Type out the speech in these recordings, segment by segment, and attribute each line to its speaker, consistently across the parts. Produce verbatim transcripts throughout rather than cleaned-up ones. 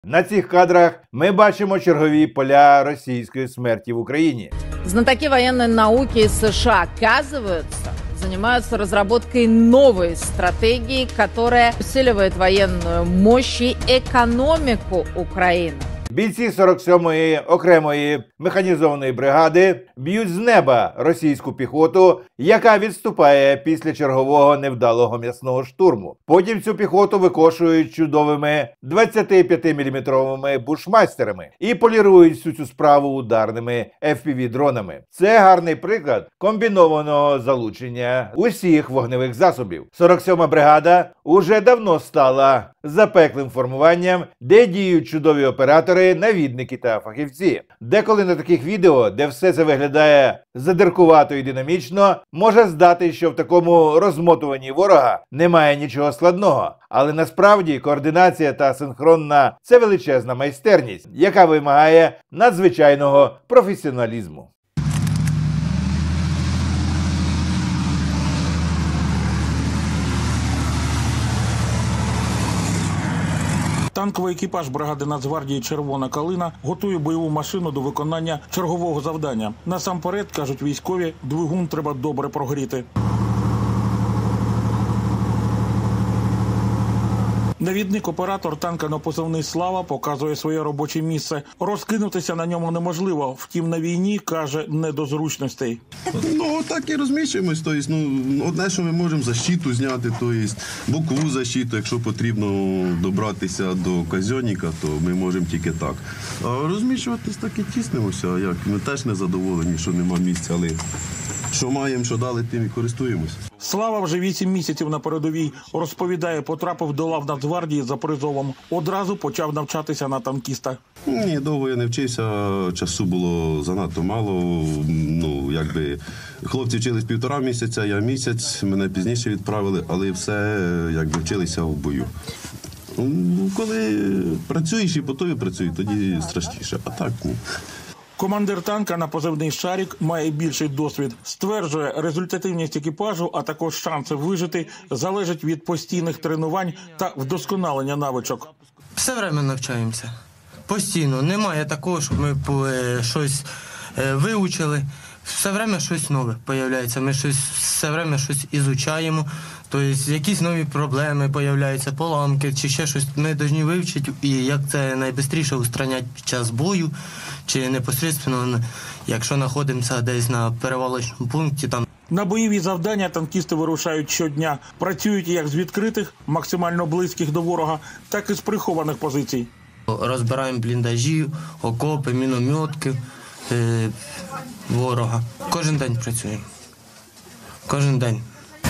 Speaker 1: На цих кадрах ми бачимо чергові поля російської смерті в Україні.
Speaker 2: Знатоки военной науки из США, оказывается, занимаются разработкой новой стратегии, которая усиливает военную мощь и экономику Украины.
Speaker 1: Бійці сорок сьомої окремої механізованої бригади б'ють з неба російську піхоту, яка відступає після чергового невдалого м'ясного штурму. Потім цю піхоту викошують чудовими двадцятип'ятиміліметровими бушмастерами і полірують всю цю справу ударними еф пі ві-дронами. Це гарний приклад комбінованого залучення усіх вогневих засобів. сорок сьома бригада уже давно стала запеклим формуванням, де діють чудові оператори, навідники та фахівці. Деколи на таких відео, де все це виглядає задиркувато і динамічно, може здати, що в такому розмотуванні ворога немає нічого складного. Але насправді координація та синхронна – це величезна майстерність, яка вимагає надзвичайного професіоналізму.
Speaker 3: Танковий екіпаж бригади Нацгвардії «Червона калина» готує бойову машину до виконання чергового завдання. Насамперед, кажуть військові, двигун треба добре прогріти. Навідник-оператор танка на позивний «Слава» показує своє робоче місце. Розкинутися на ньому неможливо, втім на війні, каже, не до зручностей.
Speaker 4: Ну, так і розміщуємось. Тобто, ну, одне, що ми можемо защиту зняти, тобто, бокову защиту, якщо потрібно добратися до казьонника, то ми можемо тільки так. А розміщуватись так і тіснемося, а як? Ми теж не задоволені, що нема місця, але що маємо, що дали, тим і користуємось.
Speaker 3: Слава вже вісім місяців на передовій. Розповідає, потрапив до лав Нацгвардії за призовом. Одразу почав навчатися на танкіста.
Speaker 4: Ні, довго я не вчився, часу було занадто мало. Ну, якби, хлопці вчились півтора місяця, я місяць, мене пізніше відправили, але все, якби, вчилися в бою. Коли працюєш і по тобі працюють, тоді страшніше, а так ні.
Speaker 3: Командир танка на позивний «Шарік» має більший досвід. Стверджує, результативність екіпажу, а також шанси вижити, залежать від постійних тренувань та вдосконалення навичок.
Speaker 5: Все время навчаємося. Постійно. Немає такого, щоб ми щось вивчили. Все время щось нове з'являється. Ми щось, все время щось ізучаємо. Тобто якісь нові проблеми з'являються, поламки чи ще щось. Ми повинні вивчити, і як це найшвидше устраняти під час бою, чи непосередньо, якщо знаходимося десь на перевалочному пункті. Там.
Speaker 3: На бойові завдання танкісти вирушають щодня. Працюють як з відкритих, максимально близьких до ворога, так і з прихованих позицій.
Speaker 5: Розбираємо бліндажі, окопи, мінометки е, ворога. Кожен день працюємо. Кожен день.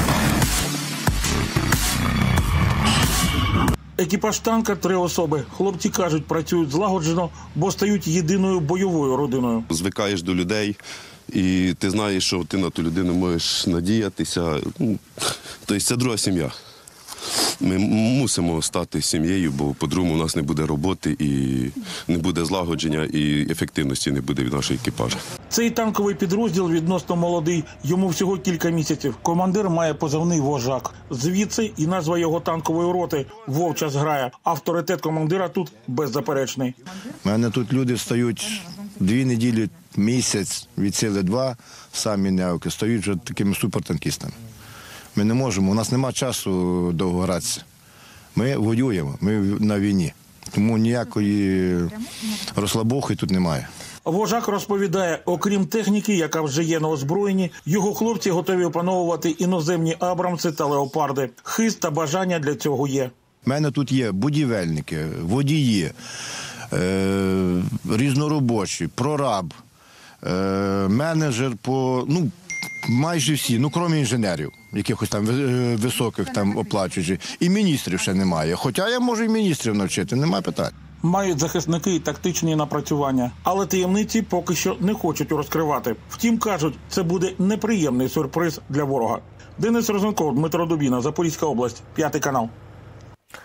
Speaker 3: Екіпаж танка – три особи. Хлопці кажуть, працюють злагоджено, бо стають єдиною бойовою родиною.
Speaker 4: Звикаєш до людей, і ти знаєш, що ти на ту людину можеш надіятися. Тобто це друга сім'я. Ми мусимо стати сім'єю, бо по-другому у нас не буде роботи, і не буде злагодження, і ефективності не буде від нашого екіпажу.
Speaker 3: Цей танковий підрозділ відносно молодий, йому всього кілька місяців. Командир має позивний «Вожак». Звідси і назва його танкової роти – «Вовча зграя». Авторитет командира тут беззаперечний.
Speaker 6: У мене тут люди встають дві неділі, місяць, від сили два, самі неоки, стають вже такими супертанкістами. Ми не можемо, у нас немає часу довго гратися. Ми воюємо, ми на війні, тому ніякої розслабухи тут немає.
Speaker 3: Вожак розповідає, окрім техніки, яка вже є на озброєнні, його хлопці готові опановувати іноземні абрамси та леопарди. Хист та бажання для цього є.
Speaker 6: У мене тут є будівельники, водії, е- різноробочі, прораб, е- менеджер по, ну, майже всі, ну, крім інженерів, якихось там високих там оплачуючих. І міністрів ще немає. Хоча я можу і міністрів навчити, немає питань.
Speaker 3: Мають захисники і тактичні напрацювання, але таємниці поки що не хочуть розкривати. Втім, кажуть, це буде неприємний сюрприз для ворога. Денис Розенков, Дмитро Дубіна, Запорізька область, П'ятий канал.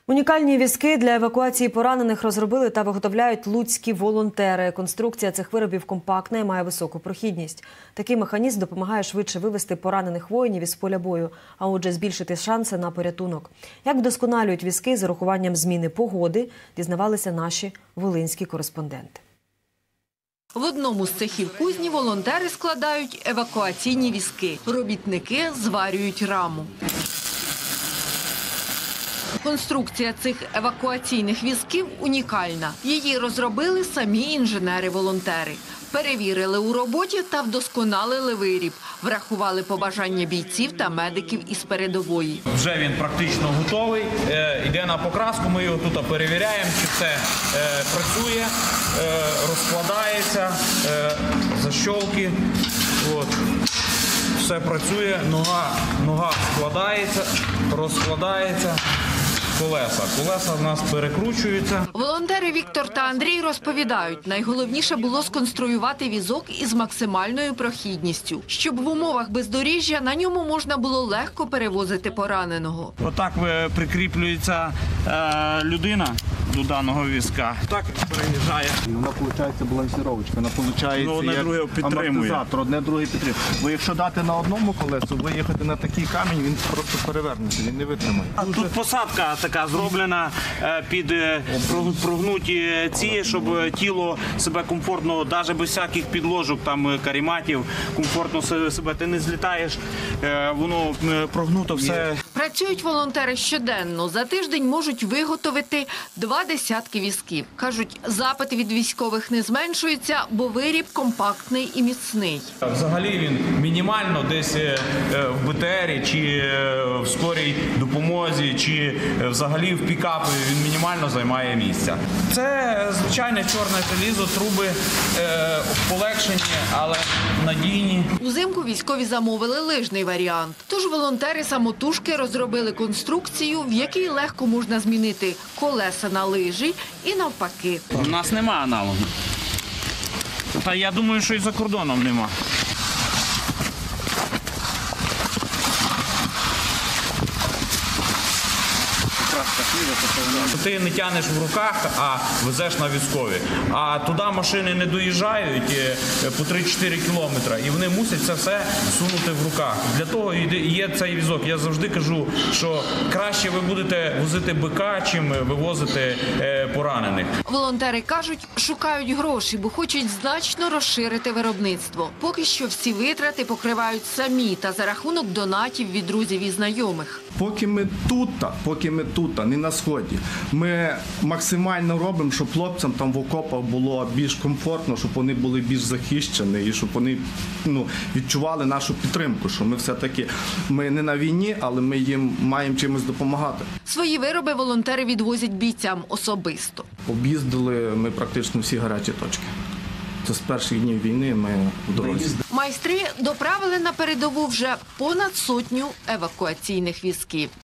Speaker 7: Унікальні візки для евакуації поранених розробили та виготовляють луцькі волонтери. Конструкція цих виробів компактна і має високу прохідність. Такий механізм допомагає швидше вивести поранених воїнів із поля бою, а отже збільшити шанси на порятунок. Як вдосконалюють візки з урахуванням зміни погоди, дізнавалися наші волинські кореспонденти.
Speaker 8: В одному з цехів кузні волонтери складають евакуаційні візки. Робітники зварюють раму. Конструкція цих евакуаційних візків унікальна. Її розробили самі інженери-волонтери. Перевірили у роботі та вдосконалили виріб. Врахували побажання бійців та медиків із передової.
Speaker 9: Вже він практично готовий. Йде на покраску, ми його тут перевіряємо, чи все працює, розкладається, защолки. От. Все працює, нога, нога складається, розкладається. Колеса. Колеса в нас перекручуються.
Speaker 8: Волонтери Віктор та Андрій розповідають, найголовніше було сконструювати візок із максимальною прохідністю, щоб в умовах бездоріжжя на ньому можна було легко перевозити пораненого.
Speaker 9: Отак прикріплюється е, людина до даного візка. Так переїжджає.
Speaker 10: Вона, виходить, балансіровочка, вона, виходить,
Speaker 9: ну, одне друге підтримує.
Speaker 10: Амортизатор, одне друге підтримує. Бо якщо дати на одному колесу, виїхати на такий камінь, він просто перевернеться, він не витримає.
Speaker 9: Тут посадка така зроблена під прогнуті ці, щоб тіло себе комфортно, навіть без всяких підложок, там каріматів, комфортно себе, ти не злітаєш, воно прогнуто все.
Speaker 8: Працюють волонтери щоденно. За тиждень можуть виготовити два десятки візків. Кажуть, запити від військових не зменшуються, бо виріб компактний і міцний.
Speaker 9: Взагалі він мінімально десь в Б Т Рі, чи в скорій допомозі, чи взагалі в пікапі він мінімально займає місця. Це звичайне чорне залізо, труби е, полегшені, але надійні.
Speaker 8: Узимку військові замовили лижний варіант. Тож волонтери самотужки розробили конструкцію, в якій легко можна змінити колеса на лижі і навпаки.
Speaker 9: У нас нема аналогу. Та я думаю, що і за кордоном нема. Ти не тягнеш в руках, а везеш на військові. А туди машини не доїжджають по три-чотири кілометри, і вони мусять це все сунути в руках. Для того і є цей візок. Я завжди кажу, що краще ви будете возити бика, чим вивозити поранених.
Speaker 8: Волонтери кажуть, шукають гроші, бо хочуть значно розширити виробництво. Поки що всі витрати покривають самі та за рахунок донатів від друзів і знайомих.
Speaker 10: Поки ми тут, поки ми тут, не на сході, ми максимально робимо, щоб хлопцям там в окопах було більш комфортно, щоб вони були більш захищені і щоб вони ну, відчували нашу підтримку, що ми все-таки, ми не на війні, але ми їм маємо чимось допомагати.
Speaker 8: Свої вироби волонтери відвозять бійцям особисто.
Speaker 10: Об'їздили ми практично всі гарячі точки. Це з перших днів війни ми в дорозі.
Speaker 8: Майстри доправили на передову вже понад сотню евакуаційних візків.